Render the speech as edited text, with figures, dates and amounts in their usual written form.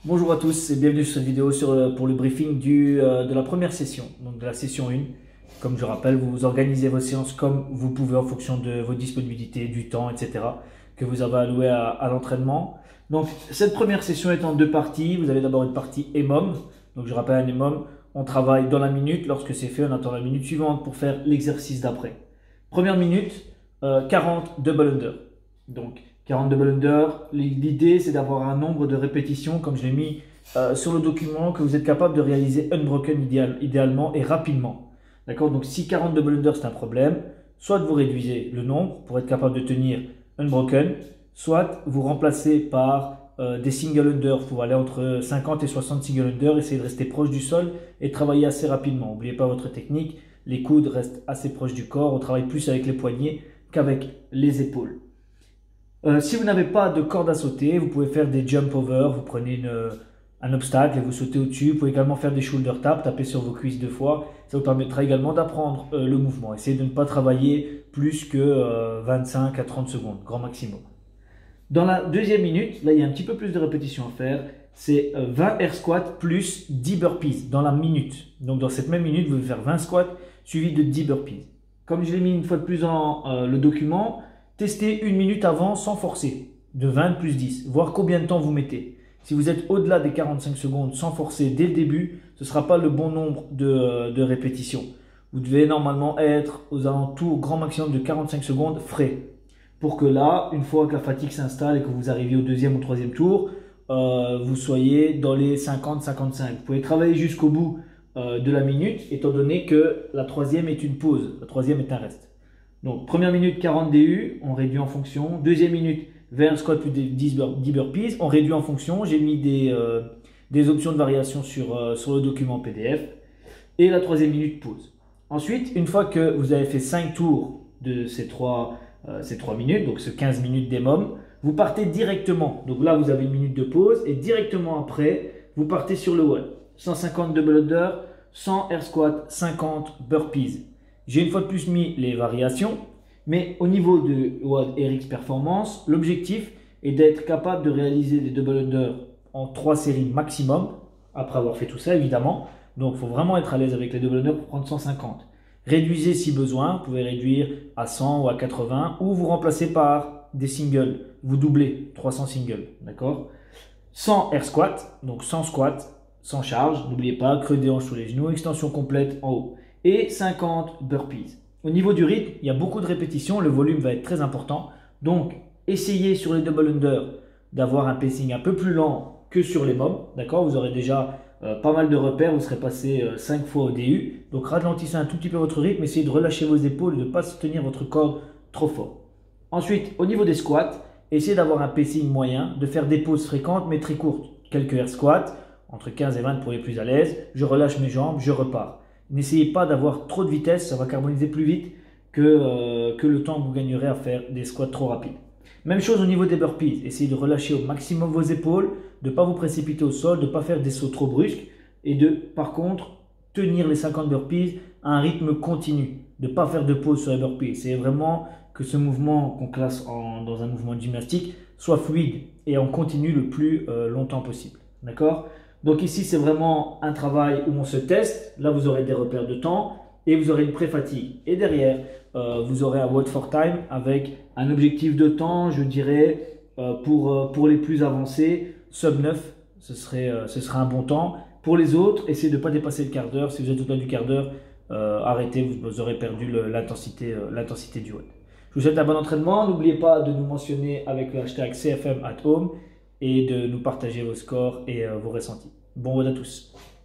Bonjour à tous et bienvenue sur cette vidéo pour le briefing de la première session, donc de la session 1. Comme je rappelle, vous organisez vos séances comme vous pouvez en fonction de vos disponibilités, du temps, etc. que vous avez alloué à l'entraînement. Donc cette première session est en deux parties. Vous avez d'abord une partie EMOM. Donc je rappelle un EMOM, on travaille dans la minute. Lorsque c'est fait, on attend la minute suivante pour faire l'exercice d'après. Première minute, 40 double under. Donc 40 double under, l'idée c'est d'avoir un nombre de répétitions, comme je l'ai mis sur le document, que vous êtes capable de réaliser unbroken idéalement et rapidement. D'accord? Donc si 40 double under c'est un problème, soit vous réduisez le nombre pour être capable de tenir unbroken, soit vous remplacez par des single under pour aller entre 50 et 60 single under, essayez de rester proche du sol et travailler assez rapidement. N'oubliez pas votre technique, les coudes restent assez proches du corps, on travaille plus avec les poignets qu'avec les épaules. Si vous n'avez pas de corde à sauter, vous pouvez faire des jump over, vous prenez un obstacle et vous sautez au-dessus. Vous pouvez également faire des shoulder taps, taper sur vos cuisses 2 fois. Ça vous permettra également d'apprendre le mouvement. Essayez de ne pas travailler plus que 25 à 30 secondes, grand maximum. Dans la deuxième minute, là il y a un petit peu plus de répétitions à faire. C'est 20 air squats plus 10 burpees dans la minute. Donc dans cette même minute, vous allez faire 20 squats suivis de 10 burpees. Comme je l'ai mis une fois de plus dans le document, testez une minute avant sans forcer, de 20 plus 10, voir combien de temps vous mettez. Si vous êtes au-delà des 45 secondes sans forcer dès le début, ce ne sera pas le bon nombre de répétitions. Vous devez normalement être aux alentours, grand maximum de 45 secondes frais. Pour que là, une fois que la fatigue s'installe et que vous arriviez au deuxième ou troisième tour, vous soyez dans les 50-55. Vous pouvez travailler jusqu'au bout de la minute, étant donné que la troisième est une pause, la troisième est un reste. Donc, première minute, 40 DU, on réduit en fonction. Deuxième minute, 20 squats plus 10 burpees, on réduit en fonction. J'ai mis des options de variation sur le document PDF. Et la troisième minute, pause. Ensuite, une fois que vous avez fait 5 tours de ces 3 minutes, donc ce 15 minutes d'EMOM, vous partez directement. Donc là, vous avez une minute de pause et directement après, vous partez sur le WOD. 150 double under, 100 air squat, 50 burpees. J'ai une fois de plus mis les variations, mais au niveau de WOD RX Performance, l'objectif est d'être capable de réaliser des double under en 3 séries maximum, après avoir fait tout ça évidemment. Donc il faut vraiment être à l'aise avec les double under pour prendre 150. Réduisez si besoin, vous pouvez réduire à 100 ou à 80, ou vous remplacez par des singles, vous doublez 300 singles, d'accord? 100 air squat, donc 100 squats, sans charge, n'oubliez pas, creux des hanches sous les genoux, extension complète en haut. Et 50 burpees. Au niveau du rythme, il y a beaucoup de répétitions, le volume va être très important. Donc, essayez sur les double under d'avoir un pacing un peu plus lent que sur les MOM. D'accord? Vous aurez déjà pas mal de repères, vous serez passé 5 fois au DU. Donc, ralentissez un tout petit peu votre rythme, essayez de relâcher vos épaules et de ne pas tenir votre corps trop fort. Ensuite, au niveau des squats, essayez d'avoir un pacing moyen, de faire des pauses fréquentes mais très courtes. Quelques air squats, entre 15 et 20 pour les plus à l'aise. Je relâche mes jambes, je repars. N'essayez pas d'avoir trop de vitesse, ça va carboniser plus vite que le temps que vous gagnerez à faire des squats trop rapides. Même chose au niveau des burpees, essayez de relâcher au maximum vos épaules, de ne pas vous précipiter au sol, de ne pas faire des sauts trop brusques et de, par contre, tenir les 50 burpees à un rythme continu, de ne pas faire de pause sur les burpees. C'est vraiment que ce mouvement qu'on classe dans un mouvement de gymnastique soit fluide et en continu le plus longtemps possible. D'accord ? Donc ici, c'est vraiment un travail où on se teste. Là, vous aurez des repères de temps et vous aurez une pré-fatigue. Et derrière, vous aurez un WOD for time avec un objectif de temps, je dirais, pour les plus avancés, sub 9, ce serait un bon temps. Pour les autres, essayez de ne pas dépasser le quart d'heure. Si vous êtes au-delà du quart d'heure, arrêtez, vous aurez perdu l'intensité du WOD. Je vous souhaite un bon entraînement. N'oubliez pas de nous mentionner avec le hashtag CFM@home et de nous partager vos scores et vos ressentis. Bon WOD à tous.